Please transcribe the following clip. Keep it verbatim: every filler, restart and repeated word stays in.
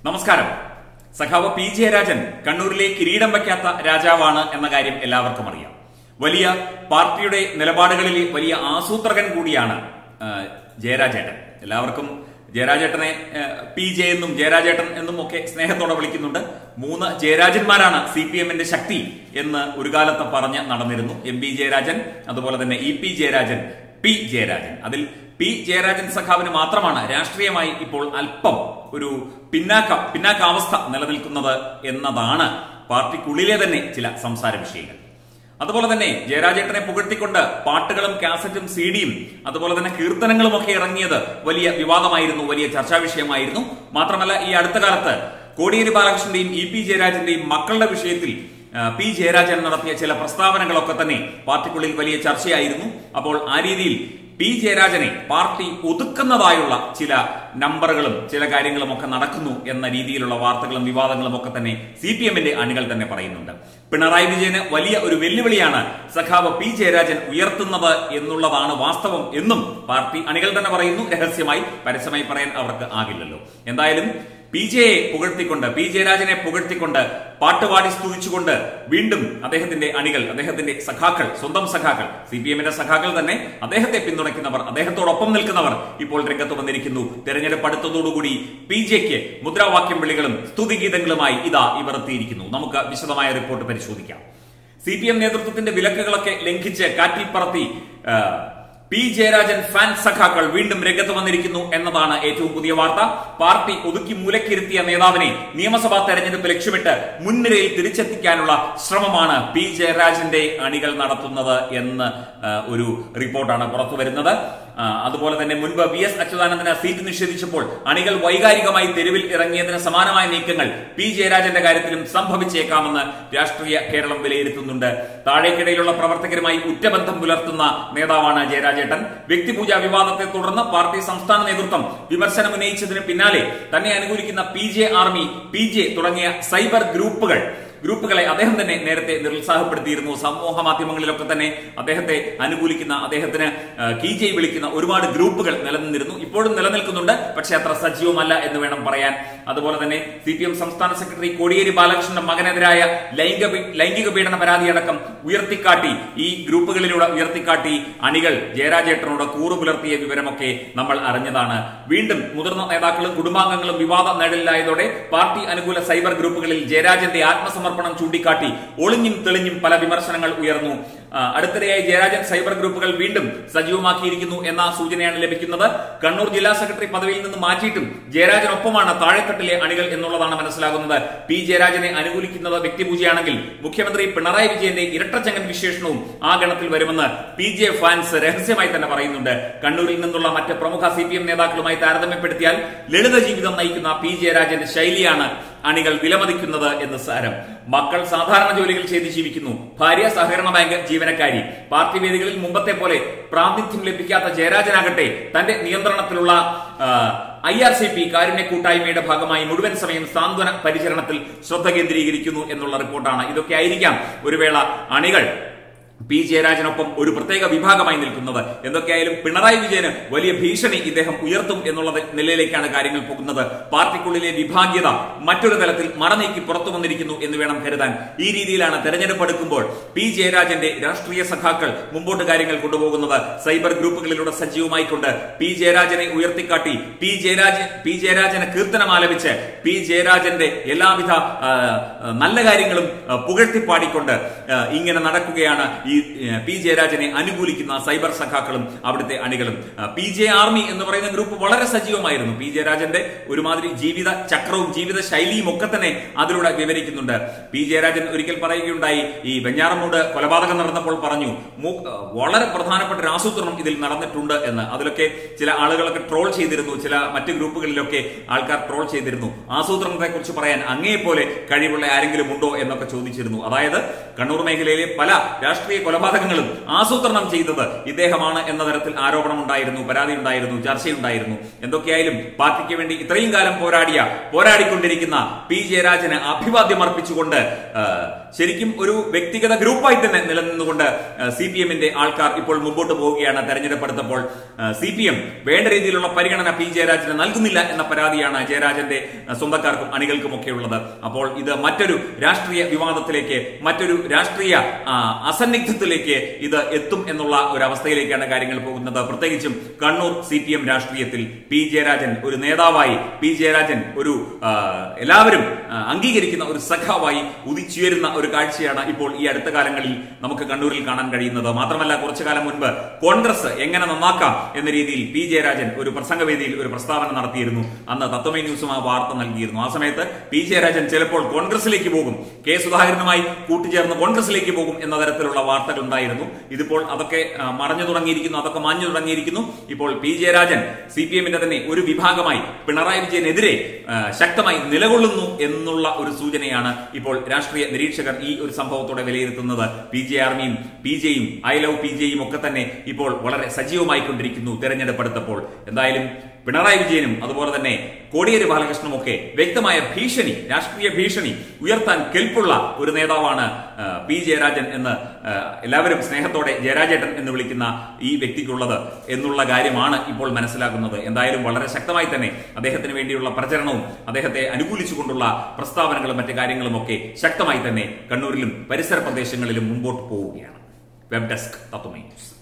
നമസ്കാരം. സഖാവ് പി ജയരാജൻ കണ്ണൂരിലെ കിരീടം വയ്ക്കാത്ത രാജാവാണ് എന്ന കാര്യം എല്ലാവർക്കും അറിയാം. വലിയ പാർട്ടിയുടെ നിലപാടുകളിൽ വലിയ ആസൂത്രകൻ കൂടിയാണ് ജയരാജേട്ടൻ. എല്ലാവർക്കും ജയരാജേട്ടനെ പി ജെ എന്നും ജയരാജേട്ടൻ എന്നും ഒക്കെ സ്നേഹത്തോടെ വിളിക്കുന്നുണ്ട്. മൂന്ന് ജയരാജന്മാരാണ് സി പി എമ്മിന്റെ ശക്തി എന്ന് ഒരു കാലത്ത് പറഞ്ഞ് നടന്നിരുന്നു. എം പി ജയരാജൻ, അതുപോലെ തന്നെ ഇ പി ജയരാജൻ, പി ജയരാജൻ. അതിൽ പി ജയരാജൻ സഖാവിന് മാത്രമാണ് രാഷ്ട്രീയമായി ഇപ്പോൾ അല്പം ഒരു പിന്നാക്ക പിന്നാക്കാവസ്ഥ നിലനിൽക്കുന്നത് എന്നതാണ് പാർട്ടിക്കുള്ളിലെ തന്നെ ചില സംസാര വിഷയങ്ങൾ. അതുപോലെ തന്നെ ജയരാജേട്ടനെ പുകഴ്ത്തിക്കൊണ്ട് പാട്ടുകളും കാസറ്റും സീഡിയും അതുപോലെ തന്നെ കീർത്തനങ്ങളും ഒക്കെ ഇറങ്ങിയത് വലിയ വിവാദമായിരുന്നു, വലിയ ചർച്ചാ വിഷയമായിരുന്നു. മാത്രമല്ല, ഈ അടുത്ത കാലത്ത് കോടിയേരി ബാലകൃഷ്ണന്റെയും ഇ പി ജയരാജന്റെയും മക്കളുടെ വിഷയത്തിൽ പി ജയരാജൻ നടത്തിയ ചില പ്രസ്താവനകളൊക്കെ തന്നെ പാർട്ടിക്കുള്ളിൽ വലിയ ചർച്ചയായിരുന്നു. അപ്പോൾ ആ രീതിയിൽ പി ജയരാജനെ പാർട്ടി ഒതുക്കുന്നതായുള്ള ചില നമ്പറുകളും ചില കാര്യങ്ങളും ഒക്കെ നടക്കുന്നു എന്ന രീതിയിലുള്ള വാർത്തകളും വിവാദങ്ങളും ഒക്കെ തന്നെ സി പി എമ്മിന്റെ അണികൾ തന്നെ പറയുന്നുണ്ട്. പിണറായി വിജയന് വലിയ ഒരു വെല്ലുവിളിയാണ് സഖാവ് പി ജയരാജൻ ഉയർത്തുന്നത് എന്നുള്ളതാണ് വാസ്തവം എന്നും പാർട്ടി അണികൾ തന്നെ പറയുന്നു. രഹസ്യമായി പരസ്യമായി പറയാൻ അവർക്ക് ആകില്ലല്ലോ. എന്തായാലും പി ജെയെ പുകഴ്ത്തിക്കൊണ്ട് പി ജയരാജനെ പുകഴ്ത്തിക്കൊണ്ട് പാട്ടുപാടി സ്തുതിച്ചുകൊണ്ട് വീണ്ടും അദ്ദേഹത്തിന്റെ അണികൾ, അദ്ദേഹത്തിന്റെ സഖാക്കൾ, സ്വന്തം സഖാക്കൾ, സി പി എമ്മിന്റെ സഖാക്കൾ തന്നെ അദ്ദേഹത്തെ പിന്തുണയ്ക്കുന്നവർ, അദ്ദേഹത്തോടൊപ്പം നിൽക്കുന്നവർ ഇപ്പോൾ രംഗത്ത് വന്നിരിക്കുന്നു. തെരഞ്ഞെടുപ്പ് അടുത്തതോടുകൂടി പി ജെക്ക് മുദ്രാവാക്യം വിളികളും സ്തുതിഗീതങ്ങളുമായി ഇതാ ഇവർ എത്തിയിരിക്കുന്നു. നമുക്ക് വിശദമായ റിപ്പോർട്ട് പരിശോധിക്കാം. സി പി എം നേതൃത്വത്തിന്റെ വിലക്കുകളൊക്കെ ലംഘിച്ച് കാറ്റിൽ പറത്തി പി ജയരാജൻ ഫാൻ സഖാക്കൾ വീണ്ടും രംഗത്ത് വന്നിരിക്കുന്നു എന്നതാണ് ഏറ്റവും പുതിയ വാർത്ത. പാർട്ടി ഒതുക്കി മൂലക്കിരുത്തിയ നേതാവിനെ നിയമസഭാ തെരഞ്ഞെടുപ്പ് ലക്ഷ്യമിട്ട് മുൻനിരയിൽ തിരിച്ചെത്തിക്കാനുള്ള ശ്രമമാണ് പി ജയരാജന്റെ അണികൾ നടത്തുന്നത് എന്ന് ഒരു റിപ്പോർട്ടാണ് പുറത്തുവരുന്നത്. അതുപോലെ തന്നെ മുൻപ് വി എസ് അച്യുതാനന്ദന് സീറ്റ് നിഷേധിച്ചപ്പോൾ അണികൾ വൈകാരികമായി തെരുവിൽ ഇറങ്ങിയതിന് സമാനമായ നീക്കങ്ങൾ പി ജയരാജന്റെ കാര്യത്തിലും സംഭവിച്ചേക്കാമെന്ന് രാഷ്ട്രീയ കേരളം വിലയിരുത്തുന്നുണ്ട്. താഴേക്കിടയിലുള്ള പ്രവർത്തകരുമായി ഉറ്റബന്ധം പുലർത്തുന്ന നേതാവാണ് ജയരാജേട്ടൻ. വ്യക്തിപൂജാ വിവാദത്തെ തുടർന്ന് പാർട്ടി സംസ്ഥാന നേതൃത്വം വിമർശനം ഉന്നയിച്ചതിന് പിന്നാലെ തന്നെ അനുകൂലിക്കുന്ന പി ജെ ആർമി, പി ജെ തുടങ്ങിയ സൈബർ ഗ്രൂപ്പുകൾ ഗ്രൂപ്പുകളെ അദ്ദേഹം തന്നെ നേരത്തെ നിരുത്സാഹപ്പെടുത്തിയിരുന്നു. സമൂഹ മാധ്യമങ്ങളിലൊക്കെ തന്നെ അദ്ദേഹത്തെ അനുകൂലിക്കുന്ന, അദ്ദേഹത്തിന് കീജെ വിളിക്കുന്ന ഒരുപാട് ഗ്രൂപ്പുകൾ നിലനിന്നിരുന്നു. ഇപ്പോഴും നിലനിൽക്കുന്നുണ്ട്, പക്ഷെ അത്ര സജീവമല്ല എന്ന് വേണം പറയാൻ. അതുപോലെ തന്നെ സി പി എം സംസ്ഥാന സെക്രട്ടറി കോടിയേരി ബാലകൃഷ്ണന്റെ മകനെതിരായ ലൈംഗിക ലൈംഗിക പീഡന പരാതിയടക്കം ഉയർത്തിക്കാട്ടി, ഈ ഗ്രൂപ്പുകളിലൂടെ ഉയർത്തിക്കാട്ടി അണികൾ ജയരാജേട്ടനോട് കൂറു പുലർത്തിയ വിവരമൊക്കെ നമ്മൾ അറിഞ്ഞതാണ്. വീണ്ടും മുതിർന്ന നേതാക്കളും കുടുംബാംഗങ്ങളും വിവാദ നിഴലിലായതോടെ പാർട്ടി അനുകൂല സൈബർ ഗ്രൂപ്പുകളിൽ ജയരാജന്റെ ആത്മസമർപ്പണം ചൂണ്ടിക്കാട്ടി ഒളിഞ്ഞും തെളിഞ്ഞും പല വിമർശനങ്ങൾ ഉയർന്നു. അടുത്തിടെയായി ജയരാജൻ സൈബർ ഗ്രൂപ്പുകൾ വീണ്ടും സജീവമാക്കിയിരിക്കുന്നു എന്ന സൂചനയാണ് ലഭിക്കുന്നത്. കണ്ണൂർ ജില്ലാ സെക്രട്ടറി പദവിയിൽ നിന്ന് മാറ്റിയിട്ടും ജയരാജനൊപ്പമാണ് താഴെത്തട്ടിലെ അണികൾ എന്നുള്ളതാണ് മനസ്സിലാകുന്നത്. പി ജയരാജനെ അനുകൂലിക്കുന്നത് വ്യക്തിപൂജയാണെങ്കിൽ മുഖ്യമന്ത്രി പിണറായി വിജയന്റെ ഇരട്ടച്ചങ്ങൻ വിശേഷണവും ആ ഗണത്തിൽ വരുമെന്ന് പി ജെ ഫാൻസ് രഹസ്യമായി തന്നെ പറയുന്നുണ്ട്. കണ്ണൂരിൽ നിന്നുള്ള മറ്റ് പ്രമുഖ സി പി എം നേതാക്കളുമായി താരതമ്യപ്പെടുത്തിയാൽ ലളിത ജീവിതം നയിക്കുന്ന പി ജയരാജന്റെ ശൈലിയാണ് അണികൾ വിലമതിക്കുന്നത് എന്ന് സാരം. മക്കൾ സാധാരണ ജോലികൾ ചെയ്ത് ജീവിക്കുന്നു. ഭാര്യ സഹകരണ ബാങ്ക് ജീവനക്കാരി. പാർട്ടി വേദികളിൽ മുമ്പത്തെ പോലെ പ്രാതിനിധ്യം ലഭിക്കാത്ത ജയരാജനാകട്ടെ തന്റെ നിയന്ത്രണത്തിലുള്ള ഐ ആർ സി പി കാരുണ്യ കൂട്ടായ്മയുടെ ഭാഗമായി മുഴുവൻ സമയം സാന്ത്വന പരിചരണത്തിൽ ശ്രദ്ധ കേന്ദ്രീകരിക്കുന്നു എന്നുള്ള റിപ്പോർട്ടാണ്. ഇതൊക്കെ ആയിരിക്കാം ഒരു വേള അണികൾ പി ജയരാജനൊപ്പം ഒരു പ്രത്യേക വിഭാഗമായി നിൽക്കുന്നത്. എന്തൊക്കെയായാലും പിണറായി വിജയന് വലിയ ഭീഷണി ഇദ്ദേഹം ഉയർത്തും എന്നുള്ള നിലയിലേക്കാണ് കാര്യങ്ങൾ പോകുന്നത്. പാർട്ടിക്കുള്ളിലെ വിഭാഗീയത മറ്റൊരു തലത്തിൽ മറനീക്കി പുറത്തു വന്നിരിക്കുന്നു എന്ന് വേണം കരുതാൻ. ഈ രീതിയിലാണ് തെരഞ്ഞെടുപ്പ് അടുക്കുമ്പോൾ പി ജയരാജന്റെ രാഷ്ട്രീയ സഖാക്കൾ മുമ്പോട്ട് കാര്യങ്ങൾ കൊണ്ടുപോകുന്നത്. സൈബർ ഗ്രൂപ്പുകളിലൂടെ സജീവമായിക്കൊണ്ട് പി ജയരാജനെ ഉയർത്തിക്കാട്ടി പി ജയരാജൻ പി ജയരാജന് കീർത്തനം ആലപിച്ച് പി ജയരാജന്റെ എല്ലാവിധ നല്ല കാര്യങ്ങളും പുകഴ്ത്തിപ്പാടിക്കൊണ്ട് ഇങ്ങനെ നടക്കുകയാണ് ഈ പി ജയരാജനെ അനുകൂലിക്കുന്ന സൈബർ സഖാക്കളും അവിടുത്തെ അണികളും. പി ജെ ആർമി എന്ന് പറയുന്ന ഗ്രൂപ്പ് വളരെ സജീവമായിരുന്നു. പി ജയരാജന്റെ ഒരുമാതിരി ജീവിത ചക്രവും ജീവിത ശൈലിയും ഒക്കെ തന്നെ അതിലൂടെ വിവരിക്കുന്നുണ്ട്. പി ജയരാജൻ ഒരിക്കൽ പറയുകയുണ്ടായി, ഈ വെഞ്ഞാറമൂട് കൊലപാതകം നടന്നപ്പോൾ പറഞ്ഞു വളരെ പ്രധാനപ്പെട്ട ഒരു ആസൂത്രണം ഇതിൽ നടന്നിട്ടുണ്ട് എന്ന്. അതിലൊക്കെ ചില ആളുകളൊക്കെ ട്രോൾ ചെയ്തിരുന്നു, ചില മറ്റ് ഗ്രൂപ്പുകളിലൊക്കെ ആൾക്കാർ ട്രോൾ ചെയ്തിരുന്നു. ആസൂത്രണത്തെ കുറിച്ച് പറയാൻ അങ്ങേപോലെ കഴിവുള്ള ആരെങ്കിലും ഉണ്ടോ എന്നൊക്കെ ചോദിച്ചിരുന്നു. അതായത് കണ്ണൂർ മേഖലയിലെ പല രാഷ്ട്രീയ രാഷ്ട്രീയ കൊലപാതകങ്ങളും ആസൂത്രണം ചെയ്തത് ഇദ്ദേഹമാണ് എന്ന തരത്തിൽ ആരോപണം ഉണ്ടായിരുന്നു, പരാതി ഉണ്ടായിരുന്നു, ചർച്ചയുണ്ടായിരുന്നു. എന്തൊക്കെയായാലും പാർട്ടിക്ക് വേണ്ടി ഇത്രയും കാലം പോരാടിയ പോരാടിക്കൊണ്ടിരിക്കുന്ന പി ജയരാജന് അഭിവാദ്യം അർപ്പിച്ചുകൊണ്ട് ശരിക്കും ഒരു വ്യക്തിഗത ഗ്രൂപ്പായി തന്നെ നിലനിന്നുകൊണ്ട് സി പി എമ്മിന്റെ ആൾക്കാർ ഇപ്പോൾ മുമ്പോട്ട് പോവുകയാണ്. തെരഞ്ഞെടുപ്പ് അടുത്തപ്പോൾ സി പി എം വേണ്ട രീതിയിലുള്ള പരിഗണന പി ജയരാജന് നൽകുന്നില്ല എന്ന പരാതിയാണ് ജയരാജന്റെ സ്വന്തക്കാർക്കും അണികൾക്കും ഒക്കെ ഉള്ളത്. അപ്പോൾ ഇത് മറ്റൊരു രാഷ്ട്രീയ വിവാദത്തിലേക്ക്, മറ്റൊരു രാഷ്ട്രീയ അസന്നിഗ്ധത്തിലേക്ക് ഇത് എത്തും എന്നുള്ള ഒരു അവസ്ഥയിലേക്കാണ് കാര്യങ്ങൾ പോകുന്നത്. പ്രത്യേകിച്ചും കണ്ണൂർ സി പി എം രാഷ്ട്രീയത്തിൽ പി ജയരാജൻ ഒരു നേതാവായി, പി ജയരാജൻ ഒരു എല്ലാവരും അംഗീകരിക്കുന്ന ഒരു സഖാവായി ഉദിച്ചുയരുന്ന ഒരു കാഴ്ചയാണ് ഇപ്പോൾ ഈ അടുത്ത കാലങ്ങളിൽ നമുക്ക് കണ്ണൂരിൽ കാണാൻ കഴിയുന്നത്. മാത്രമല്ല, കുറച്ചു കാലം മുൻപ് കോൺഗ്രസ് എങ്ങനെ നന്നാക്കാം എന്ന രീതിയിൽ പി ജയരാജൻ ഒരു പ്രസംഗവേദിയിൽ ഒരു പ്രസ്താവന നടത്തിയിരുന്നു. അന്ന് തത്വമൈ ന്യൂസും ആ വാർത്ത നൽകിയിരുന്നു. ആ സമയത്ത് പി ജയരാജൻ ചിലപ്പോൾ കോൺഗ്രസിലേക്ക് പോകും, കെ സുധാകരനുമായി കൂട്ടുചേർന്ന് കോൺഗ്രസിലേക്ക് പോകും എന്ന തരത്തിലുള്ള വാർത്തകൾ ഉണ്ടായിരുന്നു. ഇതിപ്പോൾ അതൊക്കെ മറഞ്ഞു തുടങ്ങിയിരിക്കുന്നു, അതൊക്കെ മാഞ്ഞു തുടങ്ങിയിരിക്കുന്നു. ഇപ്പോൾ പി ജയരാജൻ സി പി എമ്മിന്റെ തന്നെ ഒരു വിഭാഗമായി പിണറായി വിജയനെതിരെ ശക്തമായി നിലകൊള്ളുന്നു എന്നുള്ള ഒരു സൂചനയാണ് ഇപ്പോൾ രാഷ്ട്രീയ നിരീക്ഷകർ ഈ ഒരു സംഭവത്തോടെ വിലയിരുത്തുന്നത്. പി ജെ ആർമിയും പി ജെയും ഐ ലവ് പി ജെയും ഒക്കെ തന്നെ ഇപ്പോൾ വളരെ സജീവമായിക്കൊണ്ടിരിക്കുന്നു തെരഞ്ഞെടുപ്പ് അടുത്തപ്പോൾ. എന്തായാലും പിണറായി വിജയനും അതുപോലെ തന്നെ കോടിയേരി ബാലകൃഷ്ണനും ഒക്കെ വ്യക്തമായ ഭീഷണി, രാഷ്ട്രീയ ഭീഷണി ഉയർത്താൻ കെൽപ്പുള്ള ഒരു നേതാവാണ് പി ജയരാജൻ എന്ന് എല്ലാവരും സ്നേഹത്തോടെ ജയരാജേട്ടൻ എന്ന് വിളിക്കുന്ന ഈ വ്യക്തിക്കുള്ളത് എന്നുള്ള കാര്യമാണ് ഇപ്പോൾ മനസ്സിലാക്കുന്നത്. എന്തായാലും വളരെ ശക്തമായി തന്നെ അദ്ദേഹത്തിന് വേണ്ടിയുള്ള പ്രചരണവും അദ്ദേഹത്തെ അനുകൂലിച്ചുകൊണ്ടുള്ള പ്രസ്താവനകളും മറ്റു കാര്യങ്ങളും ഒക്കെ ശക്തമായി തന്നെ കണ്ണൂരിലും പരിസര പ്രദേശങ്ങളിലും മുമ്പോട്ട് പോവുകയാണ്. Web desk Tatwamayi news.